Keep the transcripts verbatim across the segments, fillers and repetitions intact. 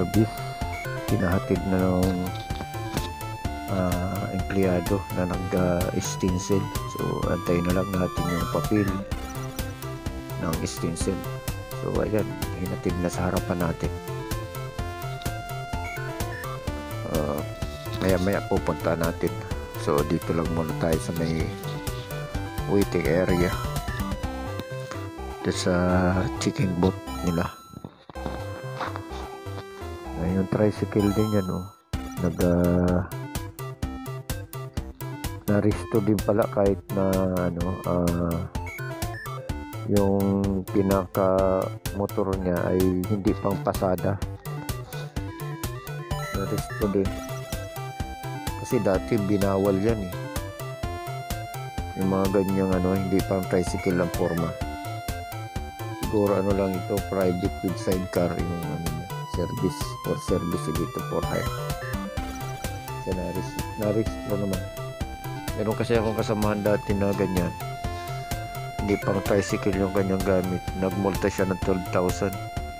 service, hinahatid na ng uh, empleyado na nag-stencil. So antayin na lang natin yung papel ng stencil. So ayan, hinatid na sa harapan natin. uh, maya maya pupunta natin. So dito lang muna tayo sa may waiting area, dito sa chicken booth nila. Yung tricycle din yan, oh. Nag uh, na-restro din pala kahit na ano, uh, yung pinaka motor niya ay hindi pang pasada. Na-restro din kasi dati binawal yan eh, yung mga ganyang ano, hindi pang tricycle ang forma. Siguro ano lang ito, private with sidecar yung ano niya, service or service dito for hire. Kasi na-restro naman. Meron kasi akong kasamahan dati na ganyan, hindi pang tricycle yung kanyang gamit, nagmulta siya ng twelve thousand.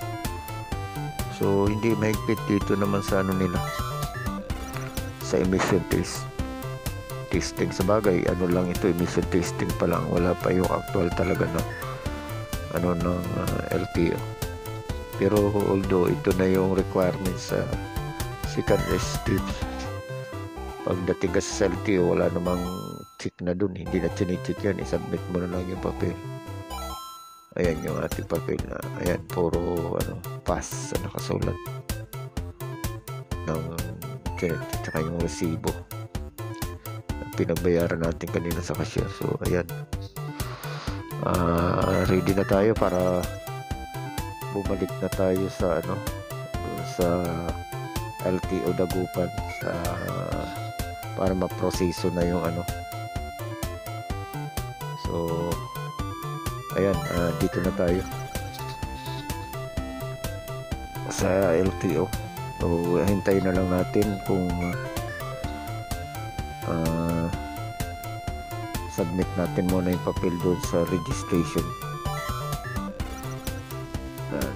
So hindi mahigpit dito naman sa ano nila, sa emission test testing. Sa bagay, ano lang ito, emission testing pa lang, wala pa yung actual talaga na ano ng uh, L T O. Pero although ito na yung requirements sa uh, second tips, pagdating kasi sa L T O wala namang check na dun, hindi na chinichit yan, isubmit mo na lang yung papel. Ayan yung ating papel na, ayan, puro ano, pass na nakasulat ng chinichit, tsaka yung resibo pinagbayaran natin kanina sa cashier. So ayan, uh, ready na tayo para bumalik na tayo sa ano, sa L T O Dagupan, sa para maproseso na yung ano. So ayan, uh, dito na tayo sa L T O. So hintayin na lang natin kung uh, submit natin muna yung papel doon sa registration. Uh,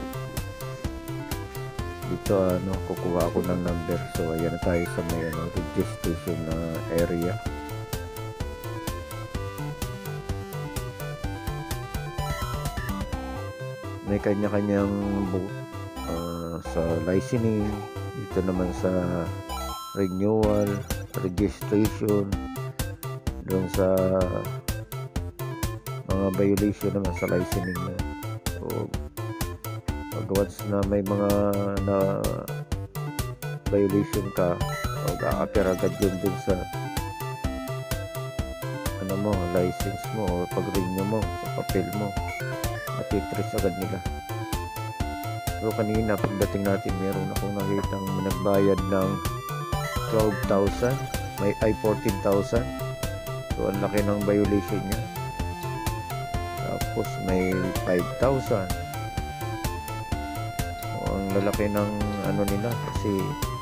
dito ano, kukuha ako ng number. So ayan na tayo sa may ano, registration uh, area. May kanya-kanyang booth uh, sa licensing, dito naman sa renewal, registration, doon sa mga violation naman sa licensing mo. So once na may mga na violation ka, mag-a-appear agad yun dun sa ano mo, license mo, o pag-renew mo sa papel mo, matitrace agad nila. Pero kanina pagdating natin, meron akong nakitang nagbayad ng twelve thousand, may ay fourteen thousand. So ang laki ng violation niya. Tapos may five thousand. O, ang lalaki ng ano nila kasi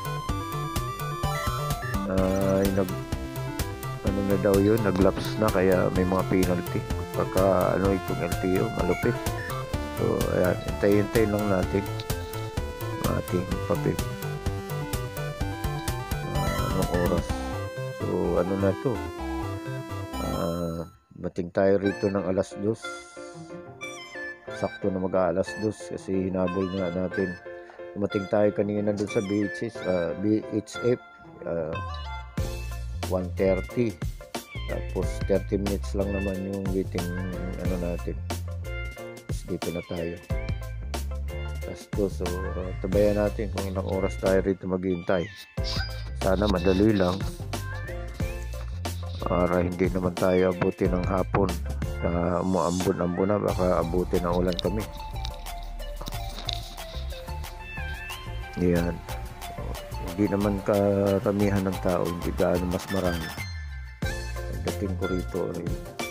uh, nag ano na daw yun, naglaps na, kaya may mga penalty pagka ano itong L T O, malupit. So ayan, hintay-hintay lang natin ang ating papel. Uh, anong oras? So ano na to, uh, bating tayo rito ng alas dos. Sakto na mag-aalas dos kasi hinabol nga natin. Dumating tayo kanina dun sa B H S, uh, B H F, uh, one thirty. Tapos thirty minutes lang naman yung waiting ano natin. Tapos dito na tayo. Tapos to, so uh, tabayan natin kung ilang oras tayo rito maghihintay. Sana madali lang para hindi naman tayo abuti ng hapon. Uh, umuambon-ambon na, baka abuti ng ulan kami. Yan. Uh, hindi naman karamihan ng tao, hindi gaano mas marami. Dating ko rito rin.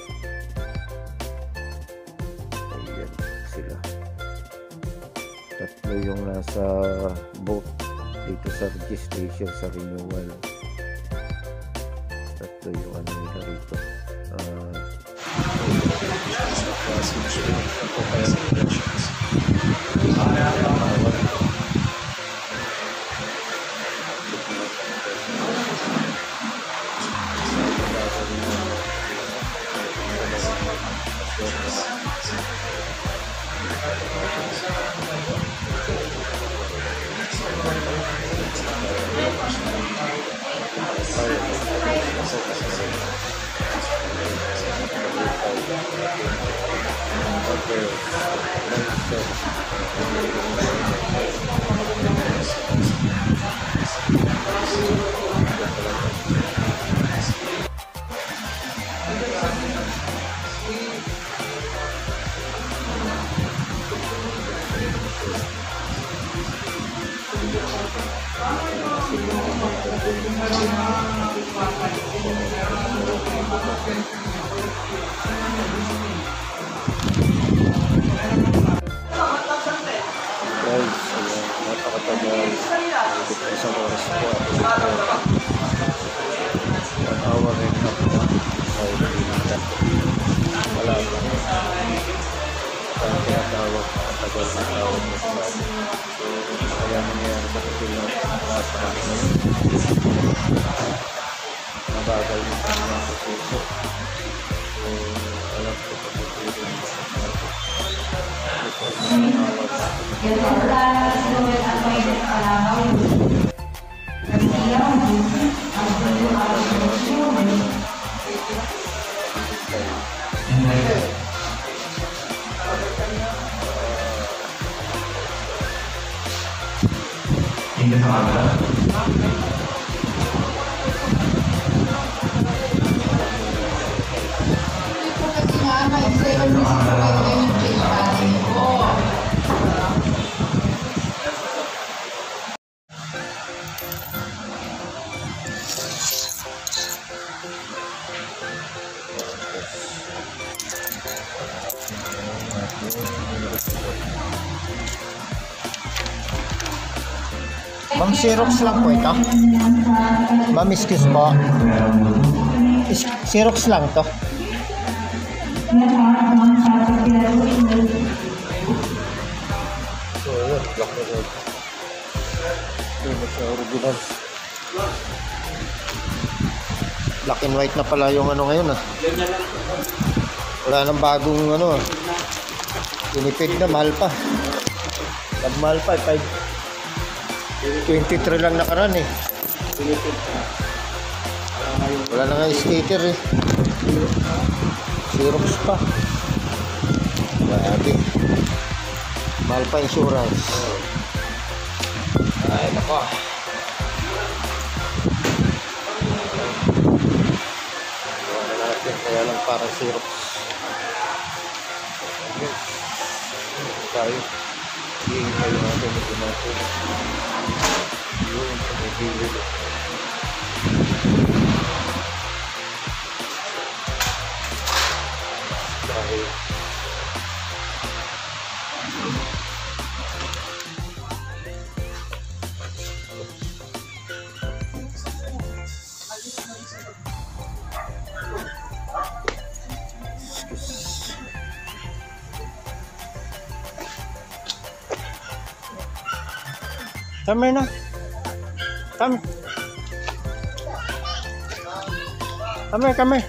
Ayan sila. Tatlo yung nasa boat dito sa registration, sa renewal. Tatlo yung ano nila rito. Uh, Guys, ayan, napakatagal. Isang oras po ako dito. One hour and a half na. Ay, wala pa. Kaya tinatawag, nakatagal na tawag na sa amin. So, kaya nangyayari sa kapil na nasa kami ngayon. Nabagal yung kanyang proseso. So, alam ko sa kapil na Ma'am, Xerox lang po ito. Ma'am, excuse po. Is Xerox lang to. So, yun, black and white. Yun, sa original. Black and white na pala yung ano ngayon ah. Wala nang bagong ano ah. Tinipid na, mahal pa. Nagmahal pa, five twenty-three lang nakaraan eh. Wala na nga sticker eh. Xerox pa. Grabe. Mahal pa insurance. Ay nako. Wala natin, kaya lang parang Xerox. Yes. Tayo. Hihingin tayo natin ito natin. Yun, tumigil. Dahil come here na. Come. Come here, come here.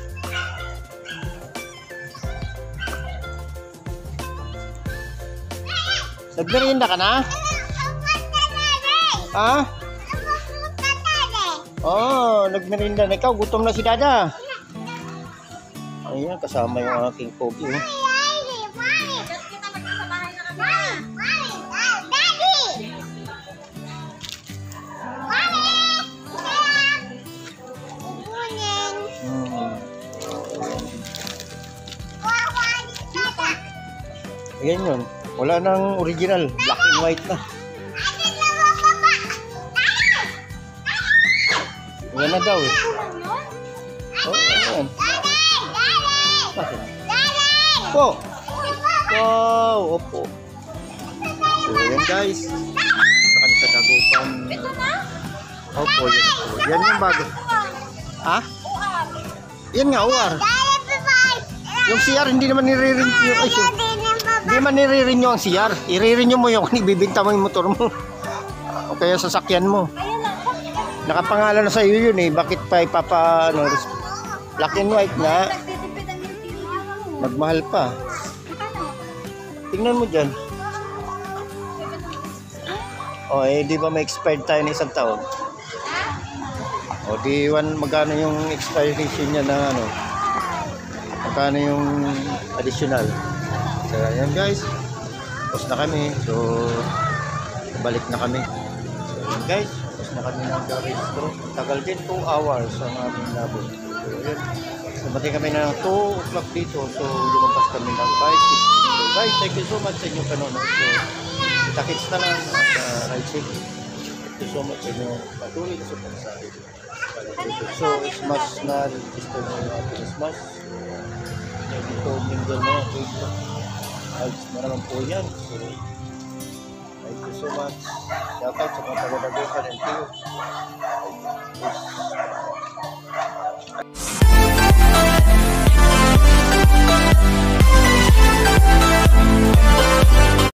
Nagmerienda ka na? Ha? Oh, nagmerienda na ikaw. Gutom na si Dada. Ayan, kasama yung aking pogi. Oh. Ayan yun. Wala nang original. Black and white na. Ayan na daw eh. Oh, ayan. Opo. Wow, opo. So, ayan guys. Saan sa Dagupan. Opo, yan po. Yan yung bago. Ha? Yan nga, U R. Yung C R, hindi naman nire-renew. Ay, so, hindi man nire-renew ang C R. I-renew mo yung ibibinta mo yung motor mo. O kaya sasakyan mo. nakapangalan na sa iyo yun eh. Bakit pa ipapa, ano, black and white na, Nagtitipid ang L T O. magmahal pa. Tingnan mo dyan. O, eh, di ba may expired tayo ng isang taon? O, di one, magkano yung expiration niya na, ano, magkano yung additional. So, ayan guys. Tapos na kami. So, balik na kami. So, ayan guys. Tapos na kami ng restro. Tagal din two hours ang aming labot. So, ayan. Nabating kami ng two o'clock dito. So, lumabas kami ng five fifteen. So, guys, thank you so much sa inyong panonood. So, kita-kits na lang at uh, ride safe. Thank you so much sa inyong patuloy na support sa akin. So, smash na register mo yung ating smash. Dito, mingle mo. Facebook. Ads na naman po yan. So, thank you so much. Shout out sa mga taga-dagupan. Thank you.